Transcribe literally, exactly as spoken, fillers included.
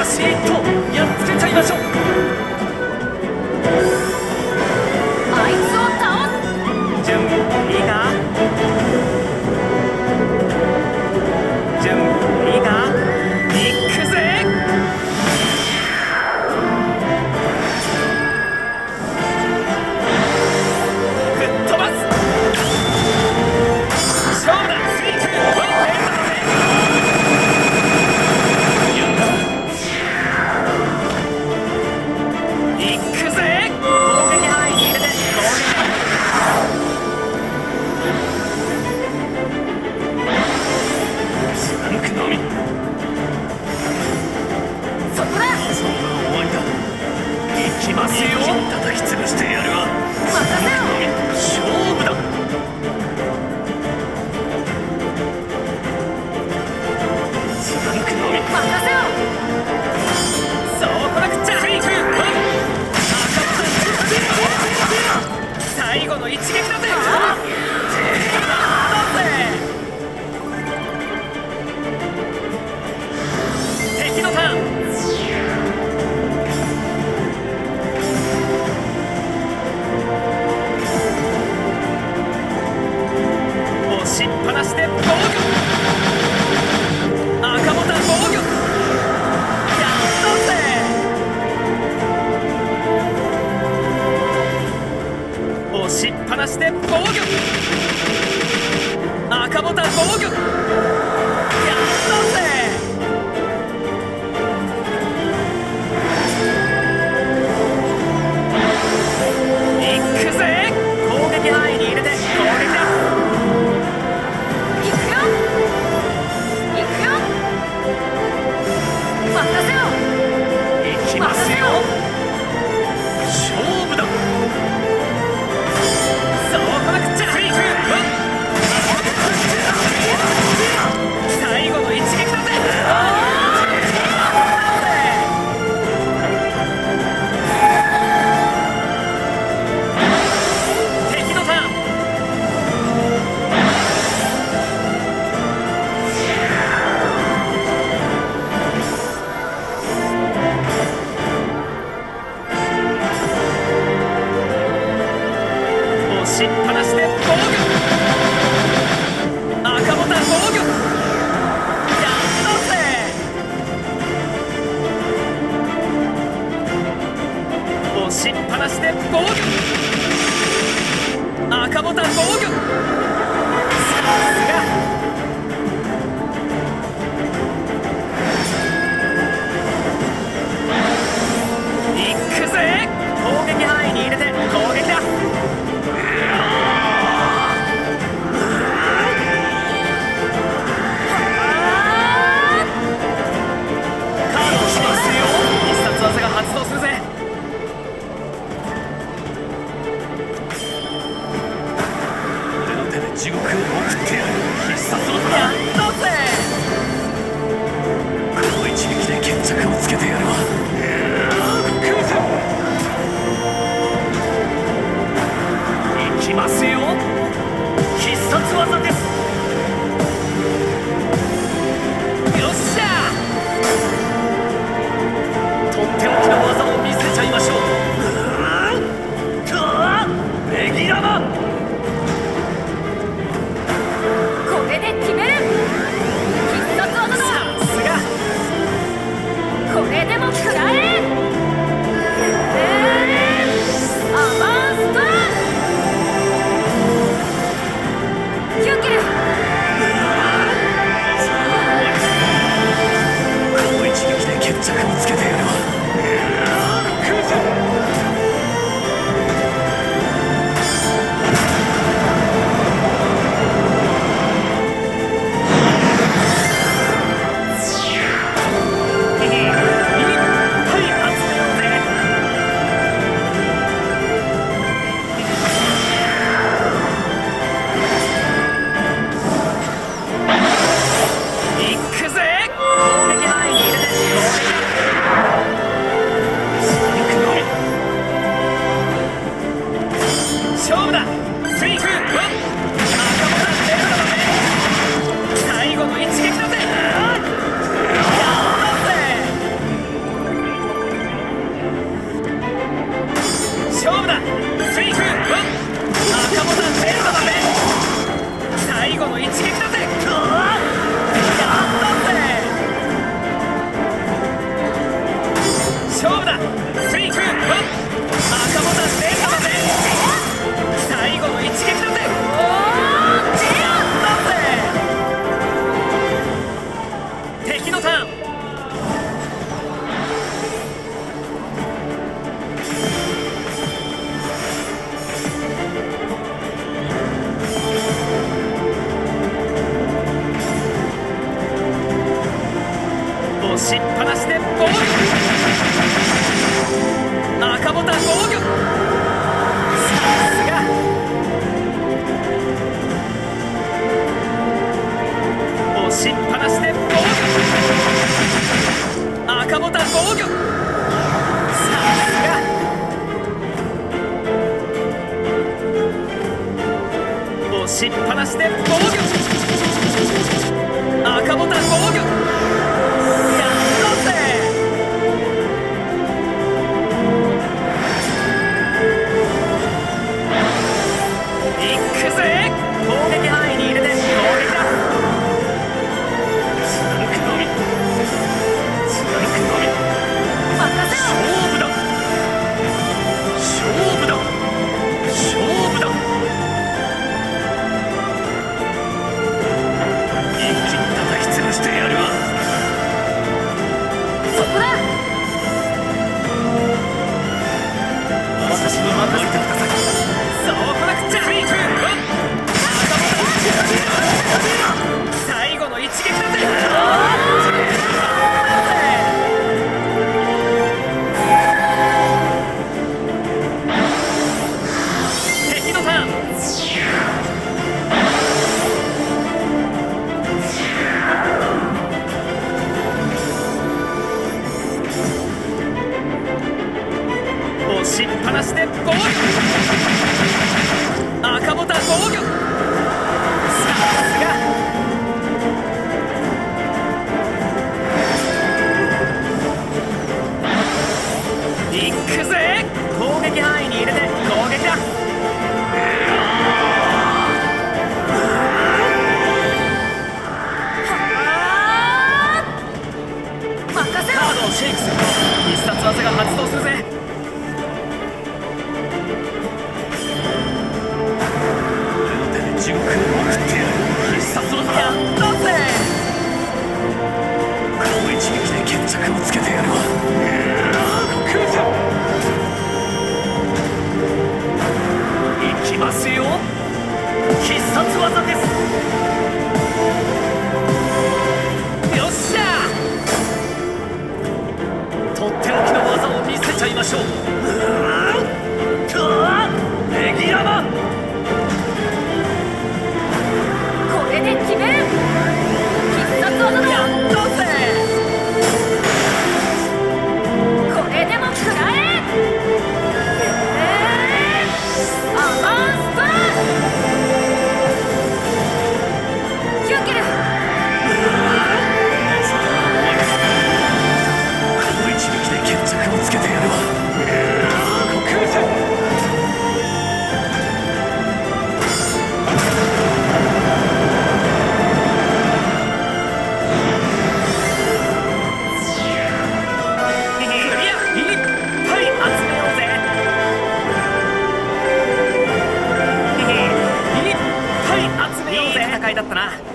バシッとやっつけちゃいましょう。 あいつを倒す。 準備いいか。準備いいか。行くぜ。吹っ飛ばす。勝負だ。スリークワンフェイスだぜ。行くぜ。攻撃範囲に入れて攻撃。スランクのみ。 そこだ。 そんな終わりだ。行きますよ。叩き潰してやるわ。 任せろ。 勝負だ。スランクのみ。 任せろ。 そうこなくっちゃ。スリークワン。最後の一撃だぜ。敵のターン。押しっぱなしで防御。赤ボタン防御。やったぜ。押しっぱなしで押しっぱなしで防御。赤ボタン防御。さすが。押しっぱなしで防御。赤ボタン防御。さすが。押しっぱなしで防御。赤ボタン防御。やったぜ。いくぜ。攻撃範囲に入れて攻撃だ。貫くのみ貫くのみ。 任せろ。 勝負だ勝負だ勝負だ。一気に叩き潰してやるわ。 そこだ。 私に任せてください。そうこなくっちゃ。最後の一撃だぜ。敵のターン。押しっぱなしで防御。赤ボタン防御。さすが。いくぜ。攻撃範囲に入れて攻撃だ。 任せろ。 カードをシェイクすると必殺技が発動するぜ。地獄を送ってやる。必殺技やったぜ。この一撃で決着をつけてやるわ。来るぞ。いきますよ。必殺技です。よっしゃ。とっておきの技を見せちゃいましょう。ネギ山。 これで決める。必殺技だ。 やったぜ。 これでも食らえ。えー、アバンストラキューケル。 この一撃で決着をつけてやるわ。来るぜ。だったな。